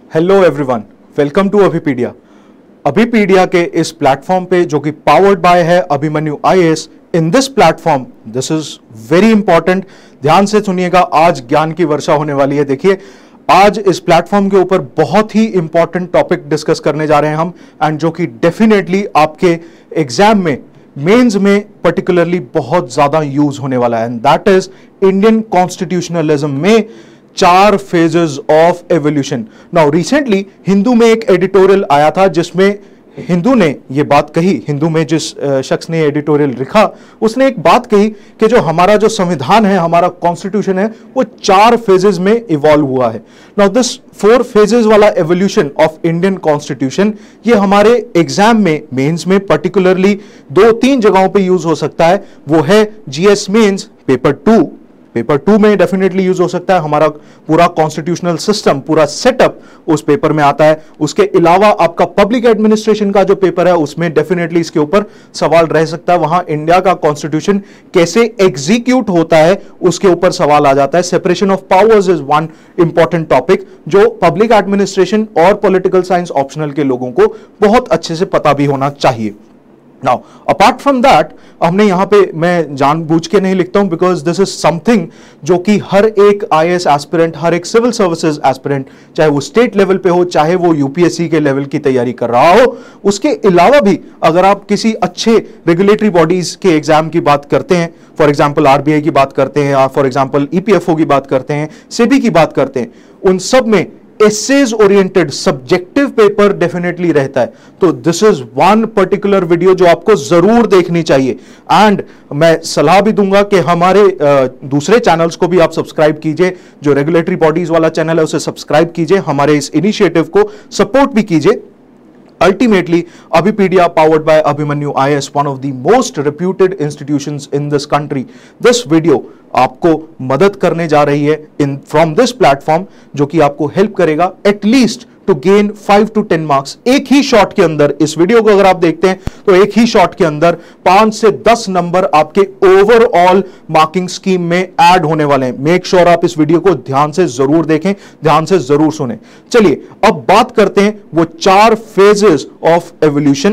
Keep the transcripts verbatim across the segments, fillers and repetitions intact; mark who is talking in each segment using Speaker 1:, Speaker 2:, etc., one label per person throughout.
Speaker 1: Hello everyone, welcome to Abhipedia. Abhipedia के इस platform पे जो कि पावर्ड बाय है Abhimanyu IAS, in this platform this is very important. ध्यान से सुनिएगा, आज ज्ञान की वर्षा होने वाली है। देखिए, आज इस प्लेटफॉर्म के ऊपर बहुत ही इंपॉर्टेंट टॉपिक डिस्कस करने जा रहे हैं हम, एंड जो कि डेफिनेटली आपके एग्जाम में, मेंस में पर्टिकुलरली बहुत ज्यादा यूज होने वाला है, and that is Indian constitutionalism में चार phases of evolution. Now recently Hindu में एक एडिटोरियल आया था जिसमें हिंदू ने यह बात कही, हिंदू में जिस शख्स ने एडिटोरियल लिखा उसने एक बात कही कि जो हमारा जो संविधान है, हमारा कॉन्स्टिट्यूशन है, वो चार फेजेस में इवॉल्व हुआ है। नाउ दिस फोर फेजेस वाला एवोल्यूशन ऑफ इंडियन कॉन्स्टिट्यूशन, ये हमारे एग्जाम में, मेंस में पर्टिकुलरली दो तीन जगहों पे यूज हो सकता है। वो है GS mains paper two, paper two में डेफिनेटली यूज हो सकता है। हमारा पूरा कॉन्स्टिट्यूशनल सिस्टम, पूरा सेटअप उस पेपर में आता है। उसके अलावा आपका पब्लिक एडमिनिस्ट्रेशन का जो पेपर है उसमें डेफिनेटली इसके ऊपर सवाल रह सकता है। वहां इंडिया का कॉन्स्टिट्यूशन कैसे एग्जीक्यूट होता है उसके ऊपर सवाल आ जाता है। Separation of powers is one important topic जो पब्लिक एडमिनिस्ट्रेशन और पॉलिटिकल साइंस ऑप्शनल के लोगों को बहुत अच्छे से पता भी होना चाहिए। नाउ अपार्ट फ्रॉम दैट, हमने यहां पे, मैं जानबूझ के नहीं लिखता हूं बिकॉज दिस इज समथिंग जो कि हर एक आईएएस एस्पिरेंट, हर एक सिविल सर्विसेज एस्पिरेंट, चाहे वो स्टेट लेवल पे हो, चाहे वो यूपीएससी के लेवल की तैयारी कर रहा हो, उसके अलावा भी अगर आप किसी अच्छे रेगुलेटरी बॉडीज के एग्जाम की बात करते हैं, फॉर एग्जाम्पल आरबीआई की बात करते हैं, फॉर एग्जाम्पल ईपीएफओ की बात करते हैं, सेबी की बात करते हैं, उन सब में essays oriented subjective paper definitely रहता है। तो this is one particular video जो आपको जरूर देखनी चाहिए। एंड मैं सलाह भी दूंगा कि हमारे दूसरे चैनल्स को भी आप सब्सक्राइब कीजिए। जो रेगुलेटरी बॉडीज वाला चैनल है उसे सब्सक्राइब कीजिए, हमारे इस इनिशिएटिव को सपोर्ट भी कीजिए। Ultimately, Abhipedia, powered by Abhimanyu I A S, one of the most reputed institutions in this country. This video आपको मदद करने जा रही है इन फ्रॉम दिस प्लेटफॉर्म, जो कि आपको हेल्प करेगा at least to gain five to ten marks. एक ही शॉट के अंदर, इस वीडियो को अगर आप देखते हैं तो एक ही शॉट के अंदर पांच से दस नंबर आपके ओवरऑल मार्किंग स्कीम में ऐड होने वाले हैं। मेक श्योर आप इस वीडियो को ध्यान से जरूर देखें, ध्यान से जरूर सुने। चलिए अब बात करते हैं वो चार phases of evolution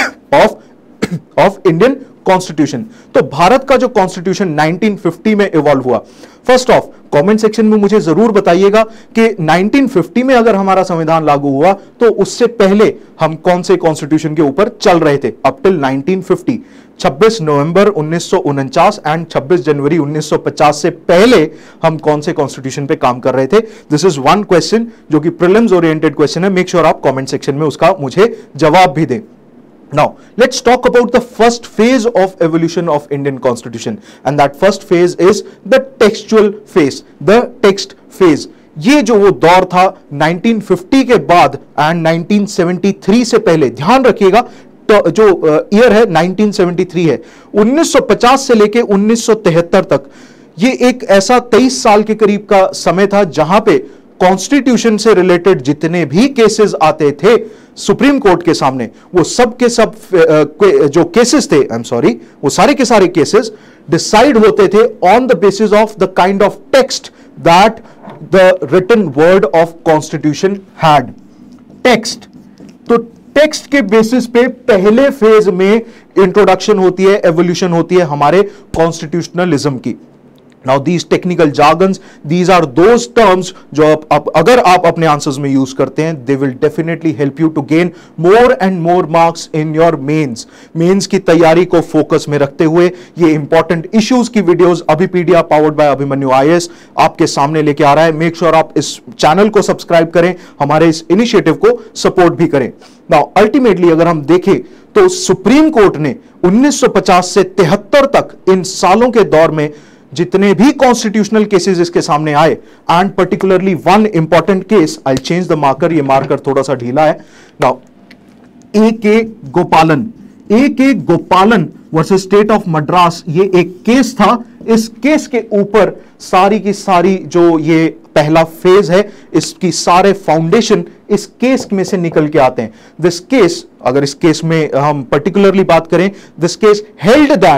Speaker 1: of of Indian constitution. तो भारत का जो कॉन्स्टिट्यूशन नाइनटीन फिफ्टी में इवॉल्व हुआ, फर्स्ट ऑफ कमेंट सेक्शन में मुझे जरूर बताइएगा कि नाइनटीन फिफ्टी में अगर हमारा संविधान लागू हुआ तो उससे पहले हम कौन से कॉन्स्टिट्यूशन के ऊपर चल रहे थे अप टिल नाइनटीन फिफ्टी। छब्बीस नवंबर उन्नीस सौ उनचास एंड छब्बीस जनवरी उन्नीस सौ पचास से पहले हम कौन से कॉन्स्टिट्यूशन पे काम कर रहे थे। दिस इज वन क्वेश्चन जो कि प्रीलिम्स ओरिएंटेड क्वेश्चन है। मेक श्योर आप कमेंट सेक्शन में उसका मुझे जवाब भी दें। Now, let's talk about the first phase of evolution of Indian Constitution, and that first phase is the textual phase, the text phase. ये जो वो दौर था नाइनटीन फिफ्टी के बाद एंड नाइनटीन सेवेंटी थ्री से पहले, ध्यान रखिएगा तो जो ईयर है नाइनटीन सेवेंटी थ्री है, उन्नीस सौ पचास से लेके उन्नीस सौ तिहत्तर तक, ये एक ऐसा तेईस साल के करीब का समय था जहां पे कॉन्स्टिट्यूशन से रिलेटेड जितने भी केसेस आते थे सुप्रीम कोर्ट के सामने, वो सब के सब जो केसेस थे, आई एम सॉरी, वो सारे के सारे केसेस डिसाइड होते थे on the basis of the kind of text that the written word of constitution had. Text, तो टेक्स्ट के बेसिस पे पहले फेज में इंट्रोडक्शन होती है, एवोल्यूशन होती है हमारे कॉन्स्टिट्यूशनलिज्म की। Now these technical jargons, these are those terms जो आप, आप अगर आप अपने आंसर्स में यूज करते हैं, they will definitely help you to gain more and more marks in your mains. Mains की तैयारी को फोकस में रखते हुए ये इंपॉर्टेंट इश्यूज की videos Abhipedia powered by Abhimanyu IAS आपके सामने लेके आ रहा है। मेक श्योर आप इस चैनल को सब्सक्राइब करें, हमारे इस इनिशिएटिव को सपोर्ट भी करें। नाउ अल्टीमेटली अगर हम देखें तो सुप्रीम कोर्ट ने उन्नीस सौ पचास से तिहत्तर तक, इन सालों के दौर में जितने भी कॉन्स्टिट्यूशनल केसेस इसके सामने आए, and particularly one important case, I change the marker, ये मार्कर थोड़ा सा ढीला है। नाउ ए के गोपालन, ए के गोपालन वर्सेस स्टेट ऑफ मद्रास, ये एक केस था। इस केस के ऊपर सारी की सारी जो ये पहला फेज है, इसकी सारे फाउंडेशन इस केस में से निकल के आते हैं। दिस केस, अगर इस केस में हम पर्टिकुलरली बात करें, this case held that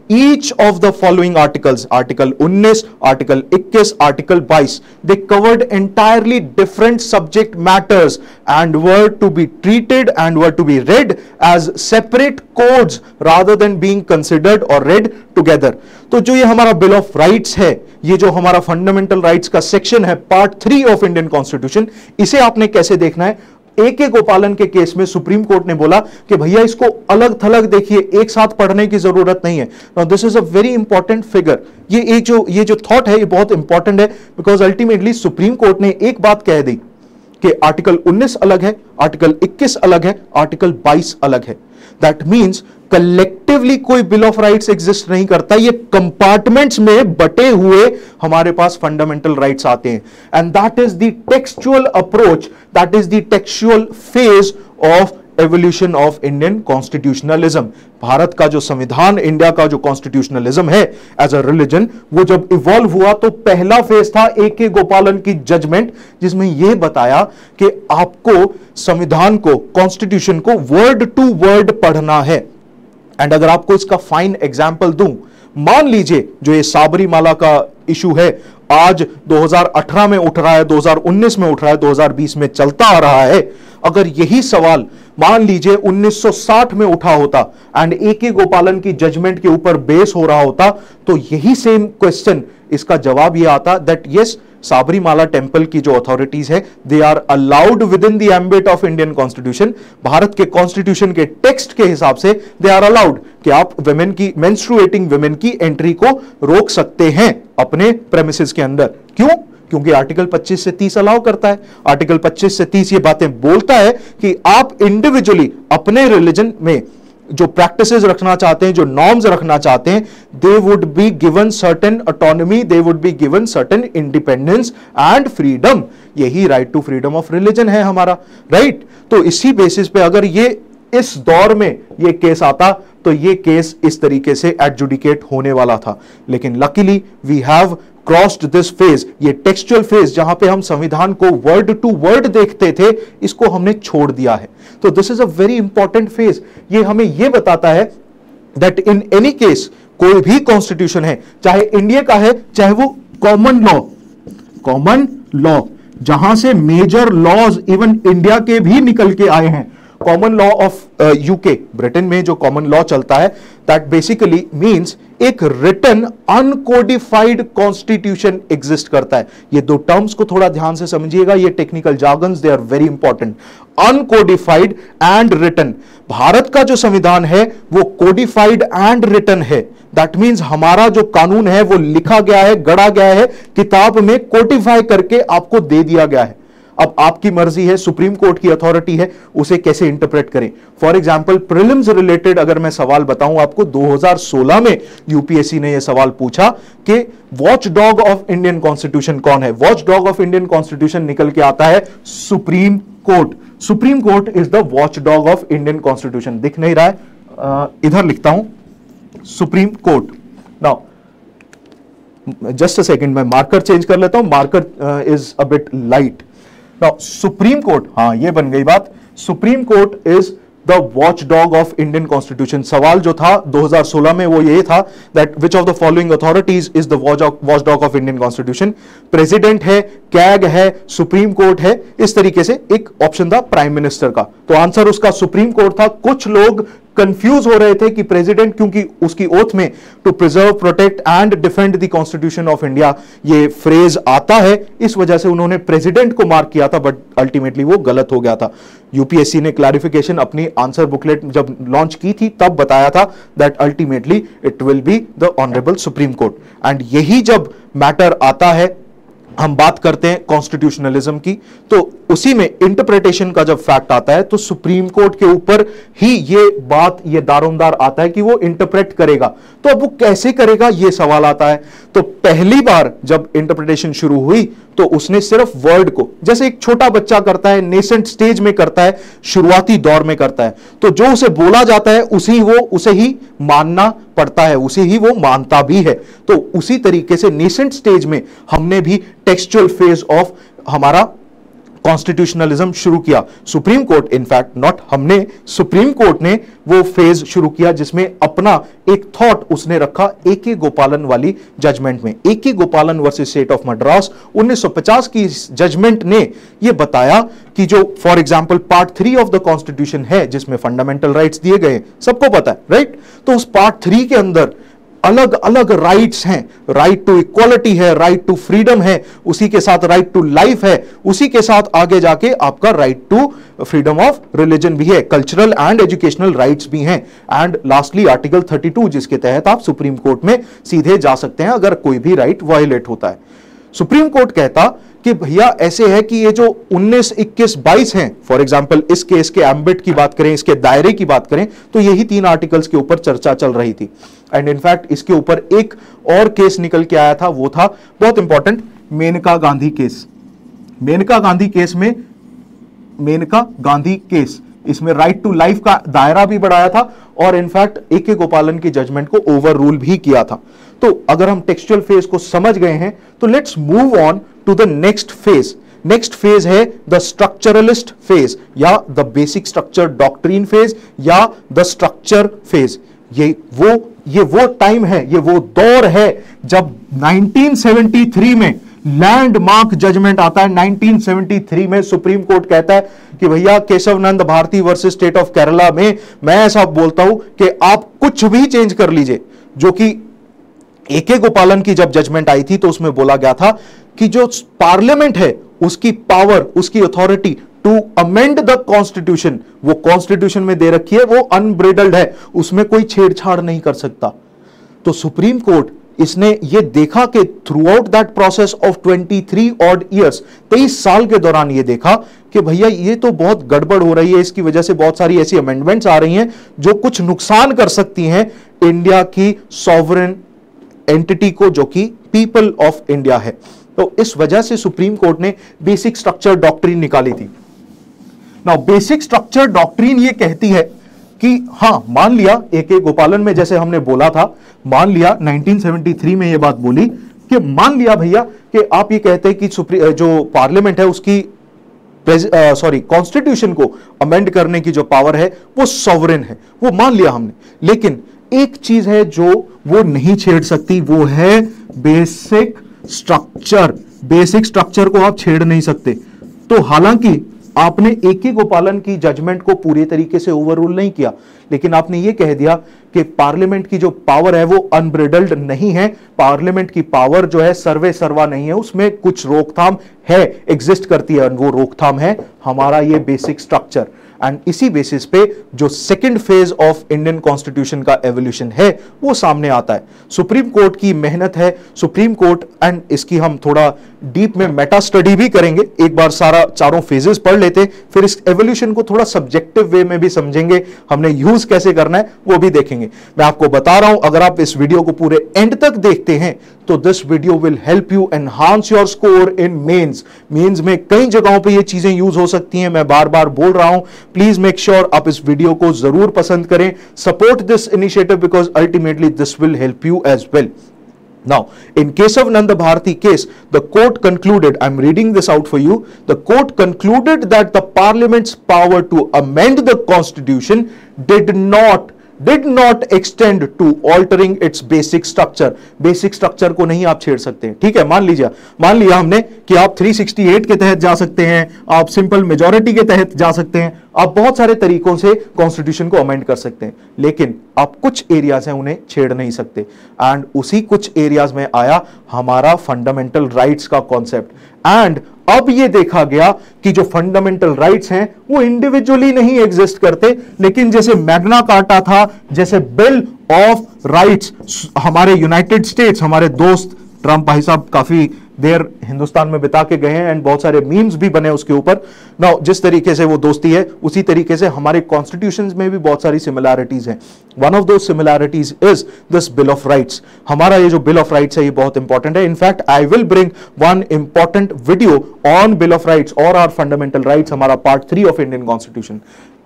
Speaker 1: each of the following articles, article उन्नीस, article इक्कीस, article बाईस, they covered entirely different subject matters and were to be treated and were to be read as separate codes rather than being considered or read together. तो जो ये हमारा bill of rights है, ये जो हमारा फंडामेंटल राइट्स का section है, part three of Indian constitution, इसे आपने कैसे देखना है? ए के गोपालन के केस में सुप्रीम कोर्ट ने बोला कि भैया इसको अलग थलग देखिए, एक साथ पढ़ने की जरूरत नहीं है. Now this is a very important figure. ये एक जो ये जो थॉट है ये बहुत इंपॉर्टेंट है, बिकॉज अल्टीमेटली सुप्रीम कोर्ट ने एक बात कह दी कि आर्टिकल उन्नीस अलग है, आर्टिकल इक्कीस अलग है, आर्टिकल बाईस अलग है. दैट मीन्स कलेक्टिवली कोई बिल ऑफ राइट्स एग्जिस्ट नहीं करता, ये कंपार्टमेंट्स में बटे हुए हमारे पास फंडामेंटल राइट्स आते हैं. And that is the textual approach, that is the textual phase of evolution of Indian constitutionalism. Bharat का जो संविधान, इंडिया का जो कॉन्स्टिट्यूशनलिज्म है एज अ रिलीजन, वो जब इवॉल्व हुआ तो पहला फेज था ए के गोपालन की जजमेंट, जिसमें यह बताया कि आपको संविधान को, कॉन्स्टिट्यूशन को वर्ड टू वर्ड पढ़ना है. एंड अगर आपको इसका फाइन एग्जाम्पल दूं, मान लीजिए जो ये साबरीमाला का इशू है आज दो हज़ार अठारह में उठ रहा है, दो हज़ार उन्नीस में उठ रहा है, दो हज़ार बीस में चलता आ रहा है. अगर यही सवाल मान लीजिए उन्नीस सौ साठ में उठा होता एंड ए के गोपालन की जजमेंट के ऊपर बेस हो रहा होता, तो यही सेम क्वेश्चन, इसका जवाब यह आता दैट यस, साबरीमाला टेंपल की जो अथॉरिटीज है they are allowed within the ambit of Indian constitution. Bharat के कॉन्स्टिट्यूशन के टेक्स्ट के हिसाब से दे आर अलाउड कि आप वुमेन की, मेंस्ट्रुएटिंग वुमेन की एंट्री को रोक सकते हैं अपने प्रेमिसेस के अंदर. क्यों? क्योंकि आर्टिकल पच्चीस से तीस अलाउ करता है. आर्टिकल पच्चीस से तीस ये बातें बोलता है कि आप इंडिविजुअली अपने रिलीजन में जो प्रैक्टिसेस रखना चाहते हैं, जो नॉर्म्स रखना चाहते हैं, they would be given certain autonomy, they would be given certain independence and freedom. यही right to freedom of religion है हमारा, राइट. तो इसी बेसिस पे अगर ये इस दौर में ये केस आता तो ये केस इस तरीके से एडजुडिकेट होने वाला था. लेकिन luckily we have crossed this phase, ये टेक्सचुअल फेज जहां पे हम संविधान को वर्ड टू वर्ड देखते थे, इसको हमने छोड़ दिया है. तो this is a very important phase. ये हमें ये बताता है दैट इन एनी केस कोई भी कॉन्स्टिट्यूशन है, चाहे इंडिया का है, चाहे वो कॉमन लॉ, कॉमन लॉ जहां से मेजर लॉज इवन इंडिया के भी निकल के आए हैं. Common law of UK, Britain में जो कॉमन लॉ चलता है, दैट बेसिकली मींस एक रिटन अनकोडिफाइड कॉन्स्टिट्यूशन एग्जिस्ट करता है. ये दो टर्म्स को थोड़ा ध्यान से समझिएगा, ये technical jargons, they are very important. Uncodified and written. Bharat का जो संविधान है वो कोडिफाइड एंड रिटन है. दैट मींस हमारा जो कानून है वो लिखा गया है, गढ़ा गया है, किताब में कोडिफाई करके आपको दे दिया गया है. अब आपकी मर्जी है, सुप्रीम कोर्ट की अथॉरिटी है, उसे कैसे इंटरप्रेट करें. फॉर एग्जांपल प्रीलिम्स रिलेटेड अगर मैं सवाल बताऊं आपको, दो हज़ार सोलह में यूपीएससी ने यह सवाल पूछा कि watch dog of Indian constitution कौन है. Watch dog of Indian constitution निकल के आता है supreme court. Supreme court is the watch dog of Indian constitution. दिख नहीं रहा है, आ, इधर लिखता हूं supreme court. Now just a second, मैं मार्कर चेंज कर लेता हूं, marker is a bit light. Now, supreme court, हाँ ये बन गई बात. Supreme court is the watch dog of Indian constitution. सवाल जो था दो हज़ार सोलह में वो ये था that which of the following authorities is the watch dog of Indian constitution. President है, कैग है, सुप्रीम कोर्ट है, इस तरीके से एक ऑप्शन था प्राइम मिनिस्टर का. तो आंसर उसका सुप्रीम कोर्ट था. कुछ लोग कंफ्यूज हो रहे थे कि प्रेसिडेंट, क्योंकि उसकी ओथ में to preserve, protect and defend the constitution of India ये फ्रेज आता है, इस वजह से उन्होंने प्रेसिडेंट को मार्क किया था, बट अल्टीमेटली वो गलत हो गया था. यूपीएससी ने क्लैरिफिकेशन अपनी आंसर बुकलेट जब लॉन्च की थी तब बताया था that ultimately it will be the honourable supreme court. And यही जब मैटर आता है, हम बात करते हैं कॉन्स्टिट्यूशनलिज्म की, तो उसी में इंटरप्रिटेशन का जब फैक्ट आता है तो सुप्रीम कोर्ट के ऊपर ही ये बात, ये दारोमदार आता है कि वो इंटरप्रेट करेगा. तो अब वो कैसे करेगा ये सवाल आता है. तो पहली बार जब इंटरप्रिटेशन शुरू हुई तो उसने सिर्फ वर्ड को, जैसे एक छोटा बच्चा करता है, नेसेंट स्टेज में करता है, शुरुआती दौर में करता है, तो जो उसे बोला जाता है उसी वो उसे ही मानना पड़ता है, उसे ही वो मानता भी है. तो उसी तरीके से नेसेंट स्टेज में हमने भी टेक्सचुअल फेज ऑफ हमारा कॉन्स्टिट्यूशनलिज्म शुरू किया। सुप्रीम कोर्ट, इनफैक्ट नॉट हमने, सुप्रीम कोर्ट ने वो फेज शुरू किया जिसमें अपना एक थॉट उसने रखा ए के गोपालन वाली जजमेंट में। ए के गोपालन वर्सेस स्टेट ऑफ मद्रास उन्नीस सौ पचास की जजमेंट ने यह बताया कि जो for example part three of the constitution है जिसमें फंडामेंटल राइट्स दिए गए, सबको पता है राइट, तो उस पार्ट थ्री के अंदर अलग अलग राइट्स हैं, राइट टू इक्वालिटी है, राइट टू फ्रीडम है, उसी के साथ राइट टू लाइफ है, उसी के साथ आगे जाके आपका right to freedom of religion भी है, कल्चरल एंड एजुकेशनल राइट्स भी हैं, and lastly article thirty two जिसके तहत आप सुप्रीम कोर्ट में सीधे जा सकते हैं अगर कोई भी राइट वायलेट होता है। सुप्रीम कोर्ट कहता कि भैया ऐसे है कि ये जो उन्नीस, इक्कीस, बाईस हैं, फॉर एग्जांपल इस केस के एम्बिट की बात करें, इसके दायरे की बात करें, तो यही तीन आर्टिकल्स के ऊपर चर्चा चल रही थी। एंड इनफैक्ट इसके ऊपर एक और केस निकल के आया था, वो था बहुत important Maneka Gandhi case. Maneka Gandhi case में, मेनका गांधी केस इसमें राइट टू लाइफ का दायरा भी बढ़ाया था और इनफैक्ट ए के गोपालन की जजमेंट को ओवर रूल भी किया था। तो अगर हम टेक्सचुअल फेज को समझ गए हैं तो let's move on to the next phase. Next phase है द स्ट्रक्चरलिस्ट फेज या the basic structure doctrine phase या द स्ट्रक्चर फेज। ये वो ये वो टाइम है, ये वो दौर है जब नाइनटीन सेवेंटी थ्री में लैंडमार्क जजमेंट आता है। नाइनटीन सेवेंटी थ्री में सुप्रीम कोर्ट कहता है कि भैया Kesavananda Bharati versus state of Kerala में मैं ऐसा बोलता हूं कि आप कुछ भी चेंज कर लीजिए, जो कि ए के गोपालन की जब जजमेंट आई थी तो उसमें बोला गया था कि जो पार्लियामेंट है उसकी पावर, उसकी authority to amend the constitution, वो कॉन्स्टिट्यूशन में दे रखी है, वो अनब्रिडल्ड है, उसमें कोई छेड़छाड़ नहीं कर सकता। तो सुप्रीम कोर्ट इसने ये देखा कि throughout that process of twenty three odd years, तेईस साल के दौरान ये देखा कि भैया ये तो बहुत गड़बड़ हो रही है, इसकी वजह से बहुत सारी ऐसी अमेंडमेंट्स आ रही हैं जो कुछ नुकसान कर सकती हैं इंडिया की सॉवरेन एंटिटी को, जो कि पीपल ऑफ इंडिया है। तो इस वजह से सुप्रीम कोर्ट ने बेसिक स्ट्रक्चर डॉक्ट्रिन निकाली थी। नाउ बेसिक स्ट्रक्चर डॉक्ट्रिन ये कहती है कि हां, मान लिया ए के गोपालन में जैसे हमने बोला था, मान लिया नाइनटीन सेवेंटी थ्री में ये बात बोली कि मान लिया भैया कि आप ये कहते हैं कि सुप्रीम जो पार्लियामेंट है उसकी सॉरी कॉन्स्टिट्यूशन को अमेंड करने की जो पावर है वो सॉवरेन है, वो मान लिया हमने। लेकिन एक चीज है जो वो नहीं छेड़ सकती, वो है बेसिक स्ट्रक्चर। बेसिक स्ट्रक्चर को आप छेड़ नहीं सकते। तो हालांकि आपने ए के गोपालन की जजमेंट को पूरे तरीके से ओवररूल नहीं किया, लेकिन आपने यह कह दिया कि पार्लियामेंट की जो पावर है वो अनब्रिडल्ड नहीं है, पार्लियामेंट की पावर जो है सर्वे सर्वा नहीं है, उसमें कुछ रोकथाम है, एग्जिस्ट करती है, वो रोकथाम है हमारा ये बेसिक स्ट्रक्चर। एंड इसी बेसिस पे जो second phase of Indian constitution का एवोल्यूशन है वो सामने आता है। सुप्रीम कोर्ट की मेहनत है, सुप्रीम कोर्ट, एंड इसकी हम थोड़ा डीप में मेटा स्टडी भी करेंगे, एक बार सारा चारों फेजेस पढ़ लेते, फिर इस एवोल्यूशन को थोड़ा सब्जेक्टिव वे में भी समझेंगे, हमने यूज कैसे करना है वो भी देखेंगे। मैं आपको बता रहा हूं, अगर आप इस वीडियो को पूरे एंड तक देखते हैं तो this video will help you enhance your score in mains. Mains में कई जगहों पे ये चीजें यूज हो सकती हैं, मैं बार बार बोल रहा हूं। प्लीज मेक श्योर आप इस वीडियो को जरूर पसंद करें, support this initiative because ultimately this will help you as well. Now, in Kesavananda Bharati case, the court concluded, I'm reading this out for you, the court concluded that the parliament's power to amend the constitution did not did not extend to altering its basic structure. Basic structure को नहीं आप छेड़ सकते हैं, ठीक है। मान लीजिए मान लिया हमने कि आप थ्री सिक्सटी एट के तहत जा सकते हैं, आप सिंपल मेजॉरिटी के तहत जा सकते हैं, आप बहुत सारे तरीकों से कॉन्स्टिट्यूशन को अमेंड कर सकते हैं, लेकिन आप कुछ एरियाज हैं उन्हें छेड़ नहीं सकते। एंड उसी कुछ एरियाज में आया हमारा फंडामेंटल राइट्स का कॉन्सेप्ट। एंड अब ये देखा गया कि जो फंडामेंटल राइट्स हैं वो इंडिविजुअली नहीं एग्जिस्ट करते, लेकिन जैसे मैग्ना कार्टा था, जैसे बिल ऑफ राइट्स, हमारे यूनाइटेड स्टेट्स, हमारे दोस्त ट्रंप भाई साहब काफी देर हिंदुस्तान में बिता के गए हैं एंड बहुत सारे मीम्स भी बने उसके ऊपर। ना जिस तरीके से वो दोस्ती है उसी तरीके से हमारे कॉन्स्टिट्यूशंस में भी बहुत सारी सिमिलैरिटीज हैं। One of those similarities is this bill of rights. हमारा ये जो बिल ऑफ राइट्स है ये बहुत इंपॉर्टेंट है। In fact I will bring one important video on bill of rights और आर फंडामेंटल राइट्स, हमारा part three of Indian constitution.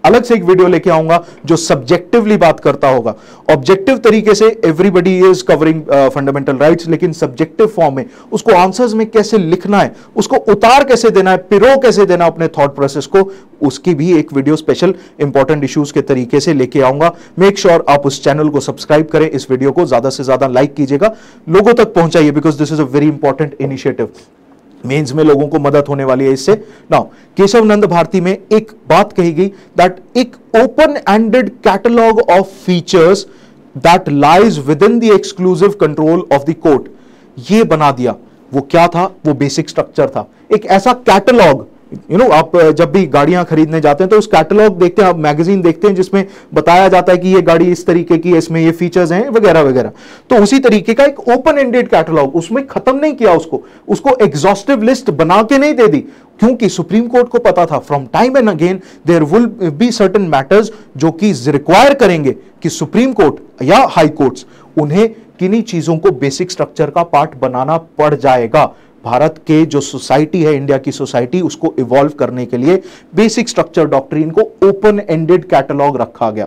Speaker 1: अलग से एक वीडियो लेके आऊंगा जो सब्जेक्टिवली बात करता होगा। ऑब्जेक्टिव तरीके से everybody is covering fundamental rights, लेकिन सब्जेक्टिव फॉर्म में उसको आंसर्स में कैसे लिखना है, उसको उतार कैसे देना है, पिरो कैसे देना अपने थॉट प्रोसेस को, उसकी भी एक वीडियो स्पेशल इंपॉर्टेंट इश्यूज के तरीके से लेके आऊंगा। मेक श्योर sure आप उस चैनल को सब्सक्राइब करें, इस वीडियो को ज्यादा से ज्यादा लाइक कीजिएगा, लोगों तक पहुंचाइए, because this is a very important initiative. Mains में लोगों को मदद होने वाली है इससे। नाउ केशव नंद भारती में एक बात कही गई दैट एक open ended catalogue of features that lies within the exclusive control of the court, ये बना दिया। वो क्या था? वो बेसिक स्ट्रक्चर था, एक ऐसा कैटलॉग। यू नो आप जब भी गाड़ियां खरीदने जाते हैं तो उस कैटलॉग देखते हैं, आप मैगजीन देखते हैं जिसमें बताया जाता है कि ये गाड़ी इस तरीके की है, इसमें ये फीचर्स हैं वगैरह वगैरह। तो उसी तरीके का एक ओपन एंडेड कैटलॉग, उसमें खत्म नहीं किया उसको, उसको एग्जॉस्टिव लिस्ट बना के नहीं दे दी, क्योंकि सुप्रीम कोर्ट को पता था from time and again there will be certain matters जो कि रिक्वायर करेंगे कि सुप्रीम कोर्ट या हाई कोर्ट्स उन्हें किन्हीं चीजों को बेसिक स्ट्रक्चर का पार्ट बनाना पड़ जाएगा। भारत के जो सोसाइटी है, इंडिया की सोसाइटी, उसको इवॉल्व करने के लिए बेसिक स्ट्रक्चर डॉक्ट्रिन को ओपन एंडेड कैटलॉग रखा गया।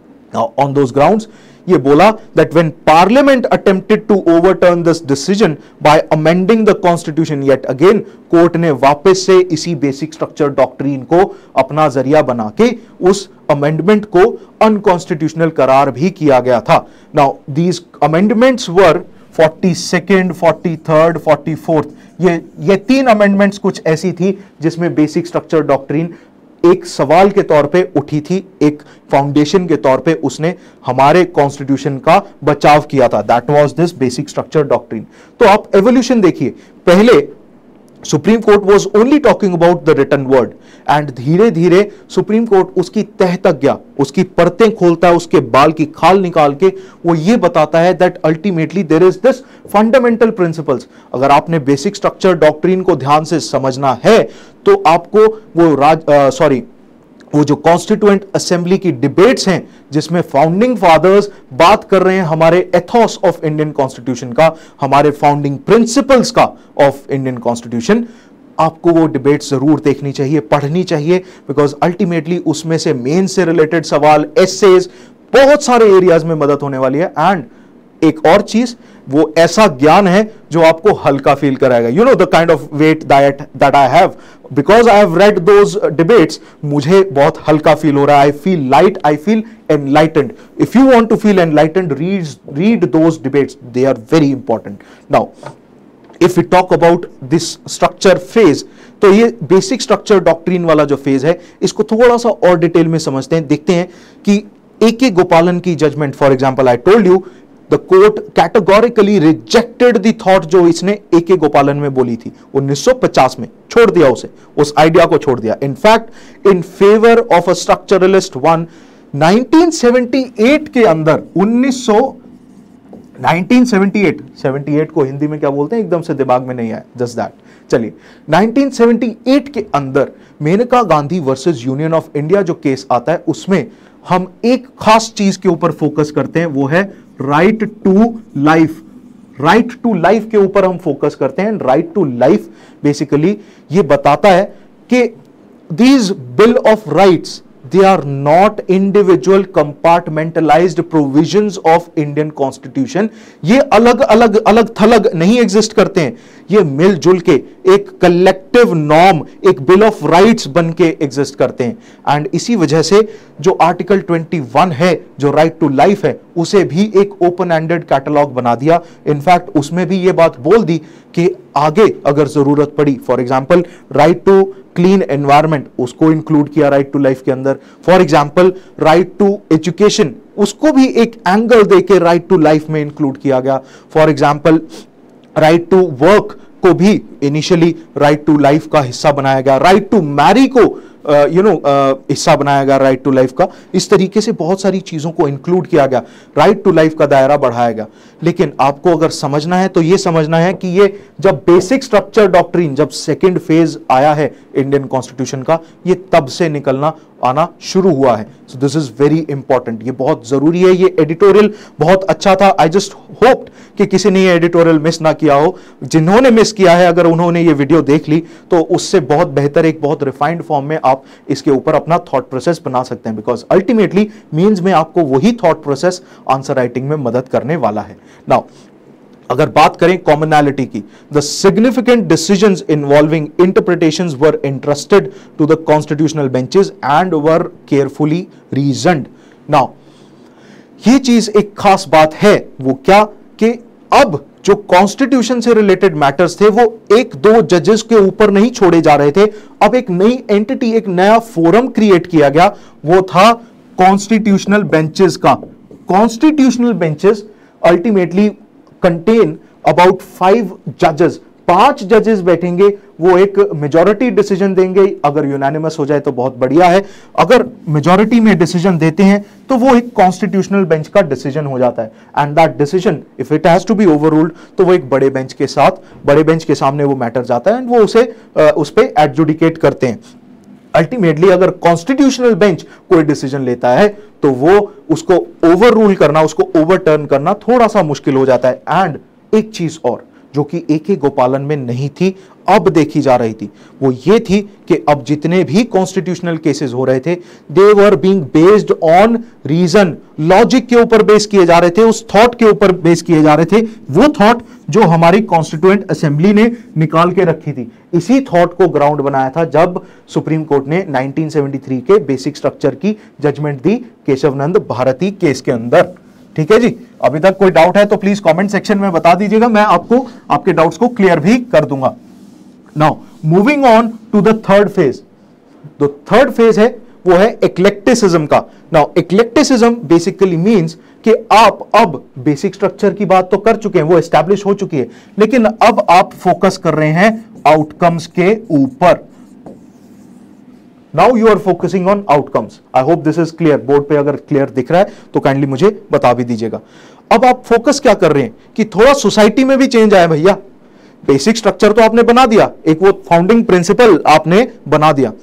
Speaker 1: ऑन दोस ग्राउंड्स ये बोला that when parliament attempted to overturn this decision by amending the constitution, yet again court ने वापस से इसी बेसिक स्ट्रक्चर डॉक्ट्रिन को अपना जरिया बना के उस अमेंडमेंट को अनकॉन्स्टिट्यूशनल करार भी किया गया था। Now these amendments were forty second, forty third, forty fourth, ये ये तीन अमेंडमेंट्स कुछ ऐसी थी जिसमें बेसिक स्ट्रक्चर डॉक्ट्रिन एक सवाल के तौर पे उठी थी, एक फाउंडेशन के तौर पे उसने हमारे कॉन्स्टिट्यूशन का बचाव किया था। That was this basic structure doctrine. तो आप एवोल्यूशन देखिए, पहले supreme court was only talking about the written word and धीरे धीरे सुप्रीम कोर्ट उसकी तह तक गया, उसकी परतें खोलता है, उसके बाल की खाल निकाल के वो ये बताता है that ultimately there is this fundamental principles. अगर आपने बेसिक स्ट्रक्चर डॉक्ट्रिन को ध्यान से समझना है तो आपको वो राज सॉरी वो जो कॉन्स्टिट्यूएंट असेंबली की डिबेट्स हैं जिसमें फाउंडिंग फादर्स बात कर रहे हैं हमारे एथोस ऑफ इंडियन कॉन्स्टिट्यूशन का, हमारे फाउंडिंग प्रिंसिपल्स का ऑफ इंडियन कॉन्स्टिट्यूशन, आपको वो डिबेट जरूर देखनी चाहिए, पढ़नी चाहिए, बिकॉज अल्टीमेटली उसमें से मेन से रिलेटेड सवाल, एसेज, बहुत सारे एरियाज में मदद होने वाली है। एंड एक और चीज, वो ऐसा ज्ञान है जो आपको हल्का फील कराएगा। You know the kind of weight that that I have because I have read those debates, मुझे बहुत हल्का फील हो रहा है। I feel light, I feel enlightened. If you want to feel enlightened, read read those debates, they are very important. Now if we talk about this structure phase, तो ये basic structure doctrine वाला जो phase है, इसको थोड़ा सा और detail में समझते हैं। देखते हैं कि ए के गोपालन की judgment, for example I told you the court categorically rejected the thought जो इसने ए के गोपालन में बोली थी उन्नीस सौ पचास में, छोड़ दिया उसे, उस आइडिया को छोड़ दिया। In fact in favour of a structuralist one, nineteen seventy eight के अंदर उन्नीस सौ nineteen seventy eight seventy eight को हिंदी में क्या बोलते हैं एकदम से दिमाग में नहीं आया, जस्ट दैट। चलिए, नाइनटीन सेवेंटी एट के अंदर Menaka Gandhi versus Union of India जो केस आता है, उसमें हम एक खास चीज के ऊपर फोकस करते हैं, वो है right to life. Right to life के ऊपर हम फोकस करते हैं। राइट टू लाइफ बेसिकली ये बताता है कि these bill of rights, they are not individual compartmentalized provisions of Indian Constitution। ये अलग अलग अलग थलग नहीं एग्जिस्ट करते हैं, ये मिलजुल के एक कलेक्टिव नॉर्म, एक बिल ऑफ राइट्स बन के एग्जिस्ट करते हैं। एंड इसी वजह से जो आर्टिकल इक्कीस है, जो राइट टू लाइफ है, उसे भी एक ओपन एंडेड कैटलॉग बना दिया। इनफैक्ट उसमें भी ये बात बोल दी कि आगे अगर जरूरत पड़ी, for example right to clean environment, उसको इंक्लूड किया राइट टू लाइफ के अंदर। For example right to education, उसको भी एक एंगल देके राइट टू लाइफ में इंक्लूड किया गया। For example right to work को भी इनिशियली राइट टू लाइफ का हिस्सा बनाया गया। राइट टू मैरी को यू नो हिस्सा बनाया गया राइट टू लाइफ का। इस तरीके से बहुत सारी चीजों को इंक्लूड किया गया, राइट टू लाइफ का दायरा बढ़ाया गया। लेकिन आपको अगर समझना है तो ये समझना है कि ये जब बेसिक स्ट्रक्चर डॉक्ट्रिन, जब सेकेंड फेज आया है इंडियन कॉन्स्टिट्यूशन का, ये तब से निकलना आना शुरू हुआ है। So this is very important, ये बहुत जरूरी है। ये एडिटोरियल बहुत अच्छा था। आई जस्ट होप्ड कि किसी ने ये एडिटोरियल मिस ना किया हो। जिन्होंने मिस किया है, अगर उन्होंने ये वीडियो देख ली तो उससे बहुत बेहतर एक बहुत रिफाइंड फॉर्म में आप इसके ऊपर अपना थॉट प्रोसेस बना सकते हैं, बिकॉज अल्टीमेटली मीन्स में आपको वही थॉट प्रोसेस आंसर राइटिंग में मदद करने वाला है। नाउ अगर बात करें कॉमनैलिटी की, the significant decisions involving interpretations were interested to the constitutional benches and were carefully reasoned. Now ये चीज एक खास बात है, वो क्या कि अब जो कॉन्स्टिट्यूशन से रिलेटेड मैटर्स थे वो एक दो जजेस के ऊपर नहीं छोड़े जा रहे थे। अब एक नई एंटिटी, एक नया फोरम क्रिएट किया गया, वो था कॉन्स्टिट्यूशनल बेंचेस का। Constitutional benches ultimately contain about five जजेस, पांच जजेस बैठेंगे, वो एक मेजॉरिटी डिसीजन देंगे। अगर यूनानिमस हो जाए तो बहुत बढ़िया है, अगर मेजॉरिटी में डिसीजन देते हैं तो वो एक कॉन्स्टिट्यूशनल बेंच का डिसीजन हो जाता है। And that decision if it has to be overruled तो वो एक बड़े बेंच के साथ, बड़े बेंच के सामने वो मैटर जाता है एंड वो उसे उस पर एडजुडिकेट करते हैं। अल्टीमेटली अगर कॉन्स्टिट्यूशनल बेंच कोई डिसीजन लेता है तो वो उसको ओवररूल करना, उसको ओवरटर्न करना थोड़ा सा मुश्किल हो जाता है। एंड एक चीज और जो कि ए के गोपालन में नहीं थी, अब देखी जा रही थी, वो ये थी कि अब जितने भी कॉन्स्टिट्यूशनल केसेस हो रहे थे, they were being based on reason, logic के ऊपर बेस किए जा रहे थे, उस थॉट के ऊपर बेस किए जा रहे थे, वो थॉट जो हमारी कॉन्स्टिट्यूएंट असेंबली ने निकाल के रखी थी। इसी थॉट को ग्राउंड बनाया था जब सुप्रीम कोर्ट ने नाइनटीन सेवेंटी थ्री के बेसिक स्ट्रक्चर की जजमेंट दी केशवनंद भारती केस के अंदर। ठीक है जी, अभी तक कोई डाउट है तो प्लीज कमेंट सेक्शन में बता दीजिएगा, मैं आपको आपके डाउट्स को क्लियर भी कर दूंगा। Now moving on to the third phase, जो थर्ड फेज है वो है एक्लेक्टिसिज्म का। नाउ एक्लेक्टिसिज्म बेसिकली मींस कि आप अब बेसिक स्ट्रक्चर की बात तो कर चुके हैं, वो एस्टैब्लिश हो चुकी है, लेकिन अब आप फोकस कर रहे हैं आउटकम्स के ऊपर। Now you are focusing on outcomes. I hope this is clear. Board पे अगर क्लियर दिख रहा है तो काइंडली मुझे बता भी दीजिएगा। अब आप फोकस क्या कर रहे हैं कि थोड़ा सोसाइटी में भी चेंज आया। भैया बेसिक स्ट्रक्चर तो आपने बना दिया, एक वो फाउंडिंग प्रिंसिपल आपने बना दिया,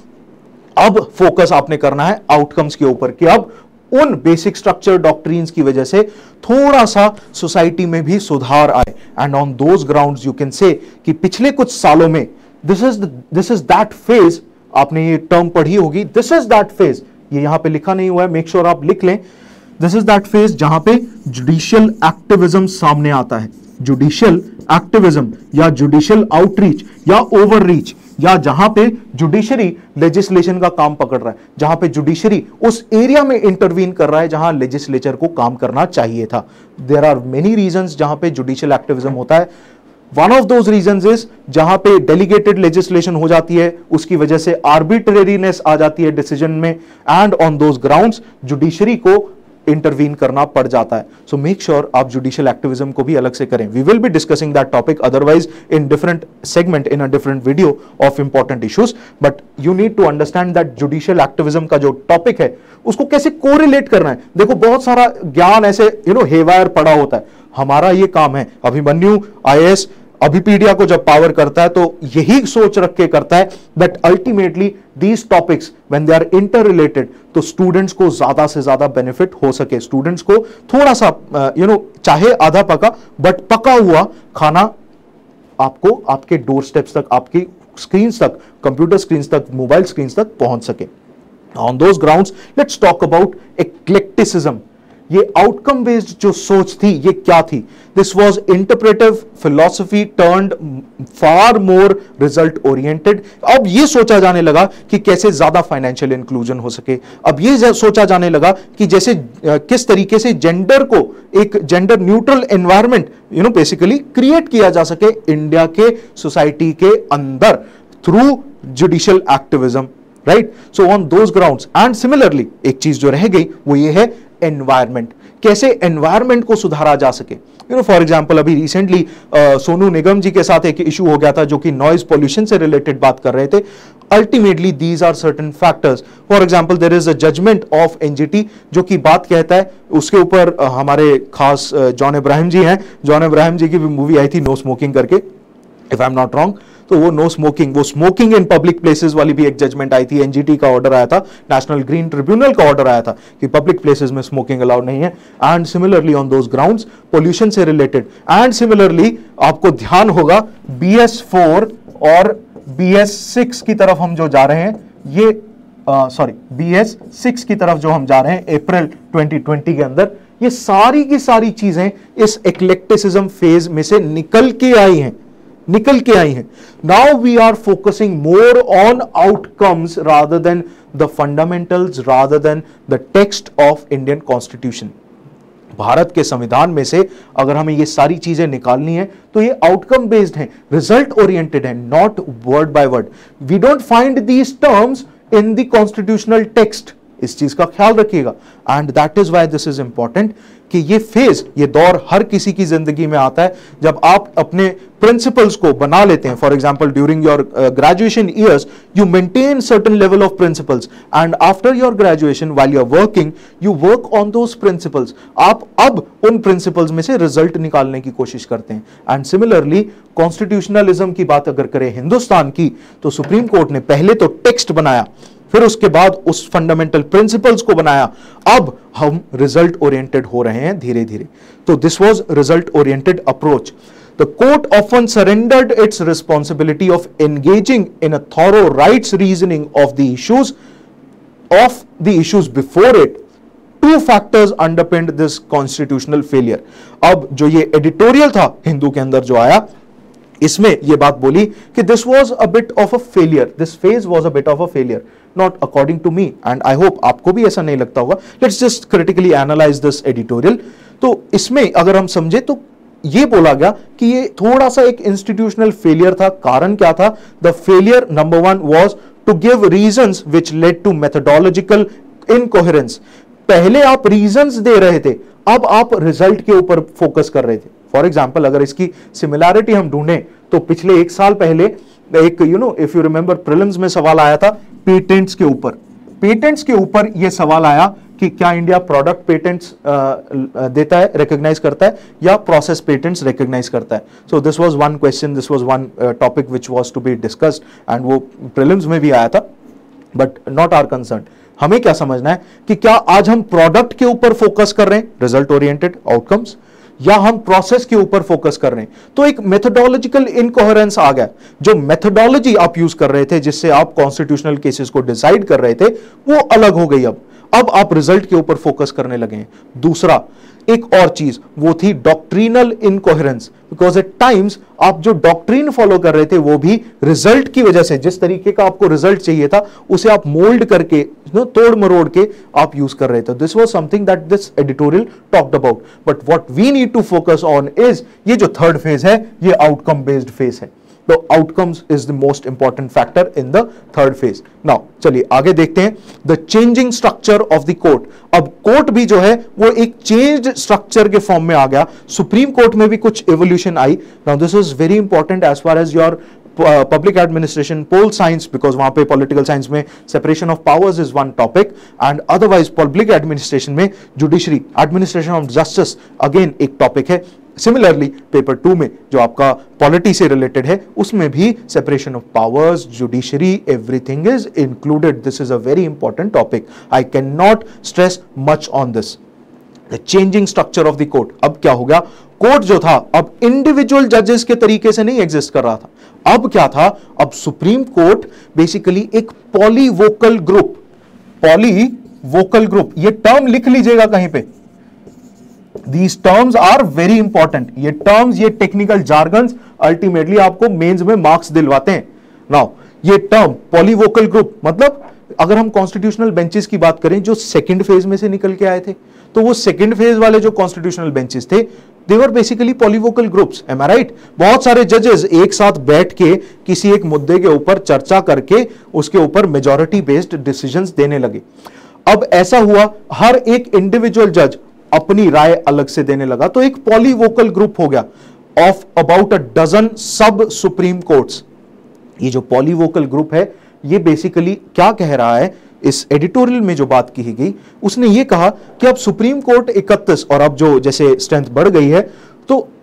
Speaker 1: अब फोकस आपने करना है आउटकम्स के ऊपर कि अब उन बेसिक स्ट्रक्चर डॉक्ट्रिन्स की वजह से थोड़ा सा सोसाइटी में भी सुधार आए। And on those grounds you can say कि पिछले कुछ सालों में this is this is that phase, आपने ये टर्म पढ़ी होगी, दिस इज दैट फेज, ये यहां पे लिखा नहीं हुआ है, मेक श्योर आप लिख लें। दिस इज दैट फेज जहां पे जुडिशियल एक्टिविज्म सामने आता है। जुडिशियल एक्टिविज्म या जुडिशियल आउटरीच या ओवररीच, या जहां पे जुडिशरी लेजिस्लेशन का काम पकड़ रहा है, जहां पे जुडिशरी उस एरिया में इंटरवीन कर रहा है जहां लेजिस्लेचर को काम करना चाहिए था। देयर आर मेनी रीजंस जहां पे जुडिशियल एक्टिविज्म होता है। One of those reasons is जहां पे डेलीगेटेड लेजिस्लेशन हो जाती है, उसकी वजह से आर्बिट्रेरीनेस आ जाती है डिसीजन में, and on those grounds judiciary को इंटरवीन करना पड़ जाता है। सो मेक श्योर आप जुडिशियल एक्टिविज्म को भी अलग से करें। We will be discussing that topic otherwise in different segment in a different video of important issues, but you need to understand that judicial activism का जो टॉपिक है उसको कैसे कोरिलेट करना है। देखो बहुत सारा ज्ञान ऐसे यू नो हेवायर पड़ा होता है, हमारा ये काम है, अभिमन्यु आईएएस अभिपीडिया को जब पावर करता है तो यही सोच रख के करता है that ultimately these topics when they are inter related तो स्टूडेंट्स को ज्यादा से ज्यादा बेनिफिट हो सके, स्टूडेंट्स को थोड़ा सा यू नो चाहे आधा पका बट पका हुआ खाना आपको आपके डोर स्टेप्स तक, आपकी स्क्रीन तक, कंप्यूटर स्क्रीन तक, मोबाइल स्क्रीन तक पहुंच सके। On those grounds let's talk about eclecticism. ये आउटकम बेस्ड जो सोच थी ये क्या थी? This was interpretive philosophy turned far more result oriented. अब ये सोचा जाने लगा कि कैसे ज्यादा फाइनेंशियल इंक्लूजन हो सके, अब ये सोचा जाने लगा कि जैसे किस तरीके से जेंडर को एक gender neutral environment you know basically create किया जा सके इंडिया के सोसाइटी के अंदर through judicial activism, right? So on those grounds and similarly एक चीज जो रह गई वो ये है एनवायरमेंट, कैसे एनवायरमेंट को सुधारा जा सके। यू नो फॉर एग्जांपल अभी रिसेंटली सोनू निगम जी के साथ एक इशू हो गया था जो कि नॉइज पोल्यूशन से रिलेटेड बात कर रहे थे। Ultimately these are certain factors. For example there is a judgment of NGT जो कि बात कहता है, उसके ऊपर uh, हमारे खास जॉन uh, इब्राहिम जी हैं, जॉन इब्राहिम जी की भी मूवी आई थी नो स्मोकिंग करके, if I am not wrong. तो वो नो स्मोकिंग, वो स्मोकिंग इन पब्लिक प्लेसेस वाली भी एक जजमेंट आई थी, एनजीटी का ऑर्डर आया था, नेशनल ग्रीन ट्रिब्यूनल का ऑर्डर आया था कि पब्लिक प्लेसेस में स्मोकिंग अलाउड नहीं है। And similarly on those grounds pollution से रिलेटेड, एंड सिमिलरली आपको ध्यान होगा बी एस फोर और बी एस सिक्स की तरफ हम जो जा रहे हैं, ये सॉरी बी एस सिक्स की तरफ जो हम जा रहे हैं अप्रैल ट्वेंटी ट्वेंटी के अंदर, ये सारी की सारी चीजें इस इक्लेक्टिसिज्म फेज में से निकल के आई हैं, निकल के आई हैं। Now we are focusing more on outcomes rather than the fundamentals, rather than the text of Indian constitution. Bharat के संविधान में से अगर हमें ये सारी चीजें निकालनी है तो ये आउटकम बेस्ड है, रिजल्ट ओरिएंटेड है, not word by word. We don't find these terms in the constitutional text, इस चीज का ख्याल रखिएगा। And that is why this is important कि ये फेज, ये दौर हर किसी की जिंदगी में आता है जब आप अपने प्रिंसिपल्स को बना लेते हैं। For example during your graduation years you maintain certain level of principles and after your graduation while you are working you work on those principles. आप अब उन प्रिंसिपल्स में से रिजल्ट निकालने की कोशिश करते हैं। एंड सिमिलरली कॉन्स्टिट्यूशनलिज्म की बात अगर करें हिंदुस्तान की, तो सुप्रीम कोर्ट ने पहले तो टेक्स्ट बनाया, फिर उसके बाद उस फंडामेंटल प्रिंसिपल्स को बनाया, अब हम रिजल्ट ओरिएंटेड हो रहे हैं धीरे धीरे। तो this was result oriented approach. The court often surrendered its responsibility of engaging in a thorough rights reasoning of the issues of the issues before it. Two factors underpinned this constitutional failure. अब जो ये editorial था हिंदू के अंदर जो आया, इसमें यह बात बोली कि this was a bit of a failure, this phase was a bit of a failure, not according to me and I hope आपको भी ऐसा नहीं लगता होगा। Let's just critically analyse this editorial. तो इसमें अगर हम समझे तो यह बोला गया कि ये थोड़ा सा एक इंस्टीट्यूशनल फेलियर था। कारण क्या था? The failure number one was to give reasons which led to methodological incoherence. पहले आप रीजंस दे रहे थे, अब आप रिजल्ट के ऊपर फोकस कर रहे थे। फॉर एग्जाम्पल अगर इसकी सिमिलैरिटी हम ढूंढें तो पिछले एक साल पहले एक you know if you remember prelims में सवाल आया था पेटेंट्स के ऊपर। पेटेंट्स के ऊपर यह सवाल आया कि क्या इंडिया प्रोडक्ट पेटेंट्स देता है, रिकॉग्नाइज करता है, या प्रोसेस पेटेंट्स रिकॉग्नाइज करता है। So this was one question, this was one topic which was to be discussed and वो प्रीलिम्स में भी आया था, बट नॉट आवर कंसर्न। हमें क्या समझना है कि क्या आज हम प्रोडक्ट के ऊपर फोकस कर रहे हैं, रिजल्ट ओरिएंटेड आउटकम्स, या हम प्रोसेस के ऊपर फोकस कर रहे हैं। तो एक मेथोडोलॉजिकल इनकोहेरेंस आ गया। जो मेथोडोलॉजी आप यूज कर रहे थे जिससे आप कॉन्स्टिट्यूशनल केसेस को डिसाइड कर रहे थे वो अलग हो गई। अब अब आप रिजल्ट के ऊपर फोकस करने लगे हैं। दूसरा एक और चीज वो थी doctrinal incoherence, because at times आप जो डॉक्ट्रिन फॉलो कर रहे थे वो भी रिजल्ट की वजह से, जिस तरीके का आपको रिजल्ट चाहिए था उसे आप मोल्ड करके तोड़ मरोड़ के आप यूज कर रहे थे। This was something that this editorial talked about. But what we need to focus on is ये जो थर्ड फेज है ये आउटकम बेस्ड फेज है। तो outcomes is the most important factor in the third phase. Now चलिए आगे देखते हैं the changing structure of the court. अब कोर्ट भी जो है वो एक चेंज स्ट्रक्चर के फॉर्म में आ गया। सुप्रीम कोर्ट में भी कुछ एवोल्यूशन आई। Now this is very important as far as your public administration, pol science, because वहां पे पॉलिटिकल साइंस में separation of powers is one topic and otherwise public administration में judiciary, administration of justice again एक topic है। Similarly paper two में जो आपका polity से रिलेटेड है उसमें भी separation of powers, judiciary, everything is included. This is a very important topic, I can not stress much on this. The changing structure of the court. अब क्या हो गया? कोर्ट जो था अब इंडिविजुअल जजेस के तरीके से नहीं एग्जिस्ट कर रहा था। अब क्या था? अब सुप्रीम कोर्ट बेसिकली एक पॉलीवोकल ग्रुप, पॉलीवोकल ग्रुप, ये टर्म लिख लीजिएगा कहीं पे। These terms are very important. ये टर्म्स, ये टेक्निकल जार्गन्स अल्टीमेटली आपको मेंस में मार्क्स दिलवाते हैं। नाउ ये टर्म पॉलीवोकल ग्रुप मतलब अगर हम कॉन्स्टिट्यूशनल बेंचेस की बात करें जो सेकंड फेज में से निकल के आए थे, तो वो सेकंड फेज वाले जो कॉन्स्टिट्यूशनल बेंचेस थे they were basically polyvocal groups. Am I right? बहुत सारे जजेस एक साथ बैठ के किसी एक मुद्दे के ऊपर चर्चा करके उसके ऊपर मेजॉरिटी बेस्ड डिसीजंस देने लगे। अब ऐसा हुआ हर एक इंडिविजुअल जज अपनी राय अलग से देने लगा, तो एक पॉलीवोकल ग्रुप हो गया of about a dozen sub supreme courts. ये जो पॉलीवोकल ग्रुप है ये बेसिकली क्या कह रहा है? इस एडिटोरियल में जो बात की गई उसने ये कहा कि अब सुप्रीम कोर्ट इकतीस और अब जो जैसे स्ट्रेंथ बढ़ गई है तो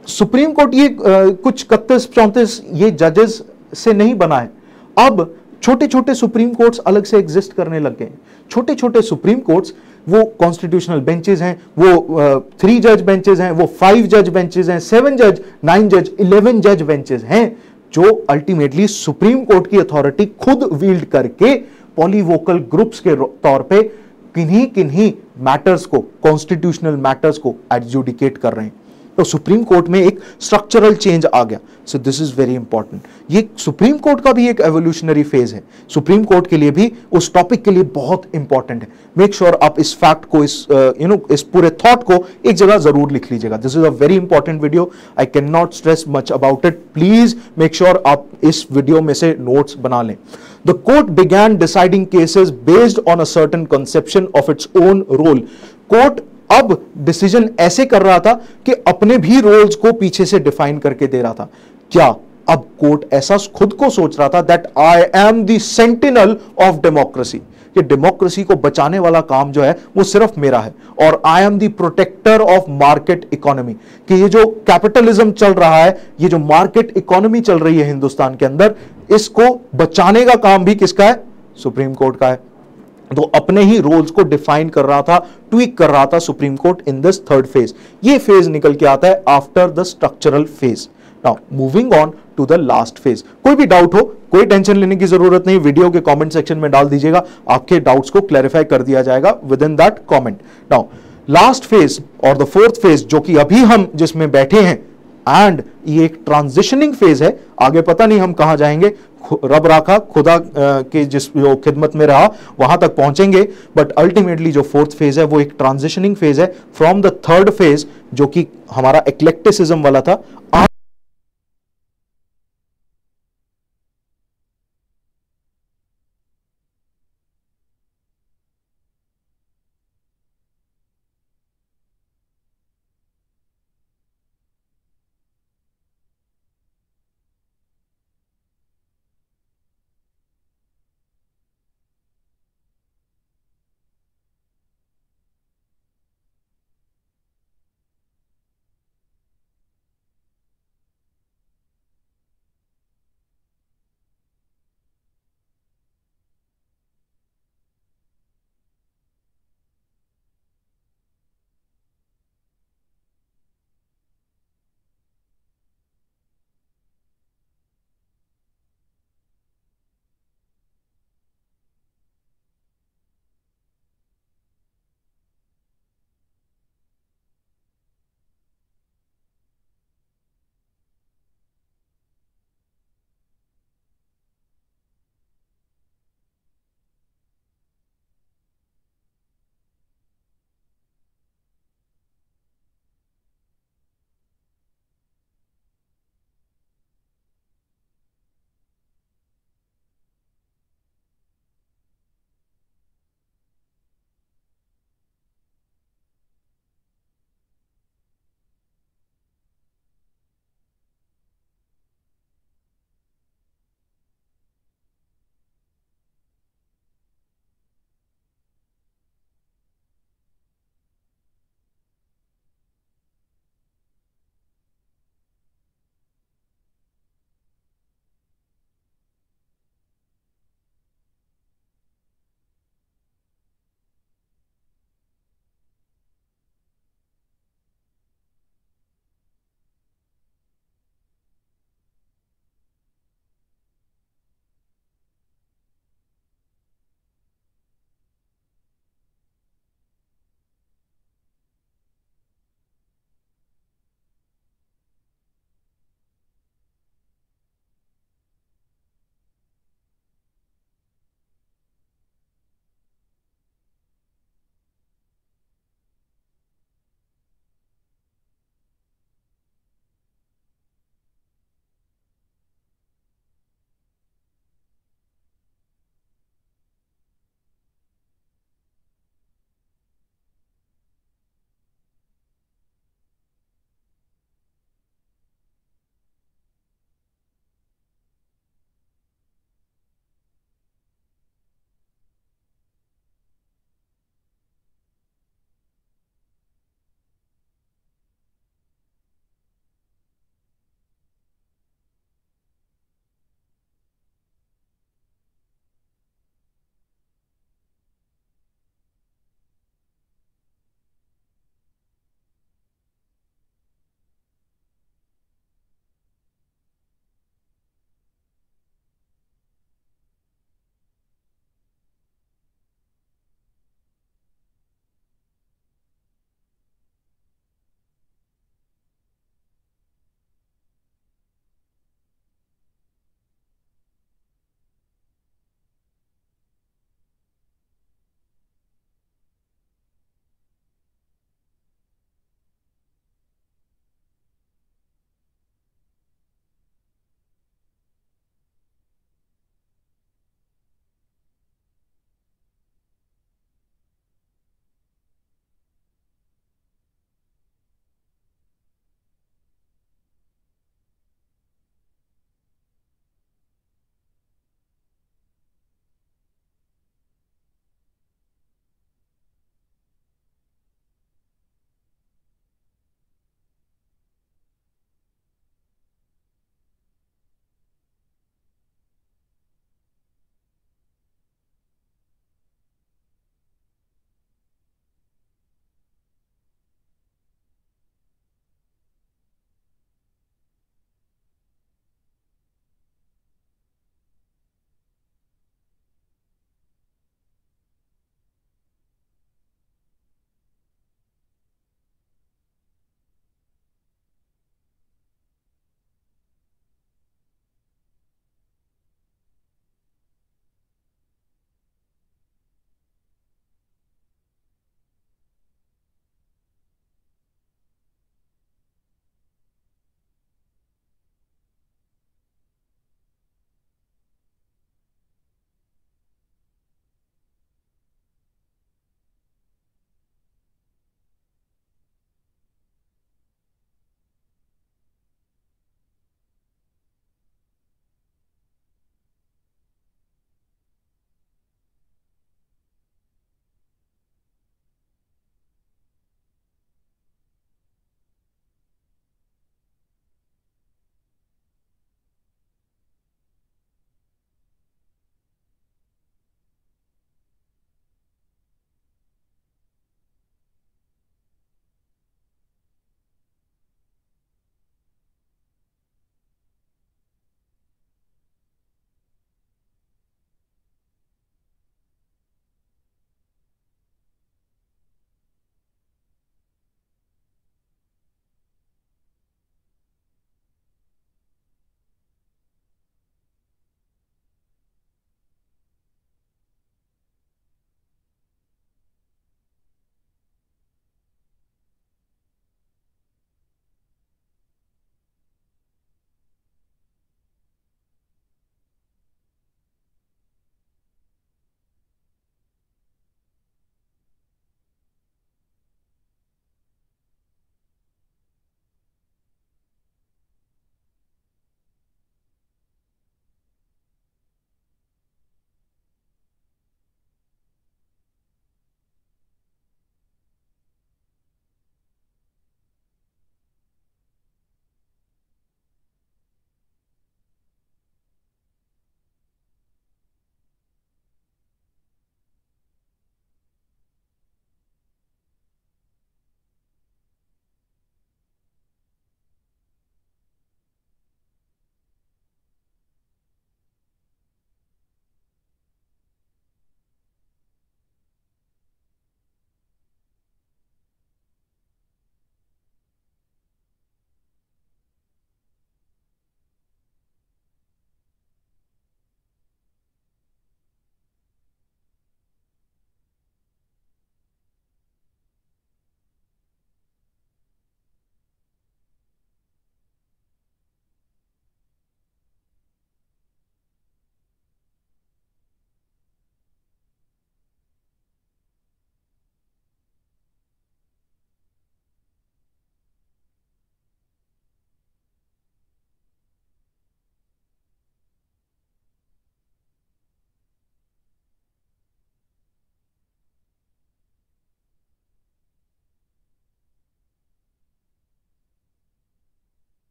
Speaker 1: सुप्रीम कोर्ट ये आ, कुछ इकतीस चौंतीस ये जजेस से नहीं बना है। अब छोटे छोटे सुप्रीम कोर्ट्स अलग से एग्जिस्ट करने लग गए। छोटे छोटे सुप्रीम कोर्ट्स, वो कॉन्स्टिट्यूशनल बेंचेस हैं, वो थ्री जज बेंचेस हैं, वो फाइव जज बेंचेस हैं, सेवन जज, नाइन जज, इलेवन जज बेंचेस हैं, जो अल्टीमेटली सुप्रीम कोर्ट की अथॉरिटी खुद विल्ड करके पॉलीवोकल ग्रुप्स के तौर पे किन्हीं किन्हीं मैटर्स को, कॉन्स्टिट्यूशनल मैटर्स को एडजुडिकेट कर रहे हैं। तो सुप्रीम कोर्ट में एक स्ट्रक्चरल चेंज आ गया। So this is very important. ये सुप्रीम कोर्ट का भी एक एवोल्यूशनरी फेज है, सुप्रीम कोर्ट के लिए भी, उस टॉपिक के लिए बहुत इंपॉर्टेंट है। मेक श्योर आप इस फैक्ट को, इस यू नो इस पूरे थॉट को एक जगह जरूर लिख लीजिएगा। This is a very important video, I can not stress much about it. Please make sure आप इस वीडियो में से नोट्स बना लें। The court began deciding cases based on a certain conception of its own role. Court अब decision ऐसे कर रहा था कि अपने भी रोल्स को पीछे से डिफाइन करके दे रहा था। क्या अब कोर्ट ऐसा खुद को सोच रहा था that I am the sentinel of democracy, कि डेमोक्रेसी को बचाने वाला काम जो है वो सिर्फ मेरा है, और I am the protector of market economy, कि ये जो कैपिटलिज्म चल रहा है, ये जो मार्केट इकोनॉमी चल रही है हिंदुस्तान के अंदर, इसको बचाने का काम भी किसका है? सुप्रीम कोर्ट का है। तो अपने ही रोल्स को डिफाइन कर रहा था, ट्वीक कर रहा था supreme court in this third phase. ये फेज निकल के आता है after the structural phase. Now moving on to the last phase. कोई भी डाउट हो, कोई टेंशन लेने की जरूरत नहीं, वीडियो के कमेंट सेक्शन में डाल दीजिएगा, आपके डाउट्स को क्लैरिफाई कर दिया जाएगा within that comment. Now last phase और द फोर्थ फेज, जो कि अभी हम जिसमें बैठे हैं, एंड ये एक ट्रांजिशनिंग फेज है, आगे पता नहीं हम कहां जाएंगे, रब राखा खुदा के जिस जो खिदमत में रहा वहां तक पहुंचेंगे, बट अल्टीमेटली जो फोर्थ फेज है वो एक ट्रांजिशनिंग फेज है फ्रॉम द थर्ड फेज, जो कि हमारा एक्लेक्टिसिज्म वाला था।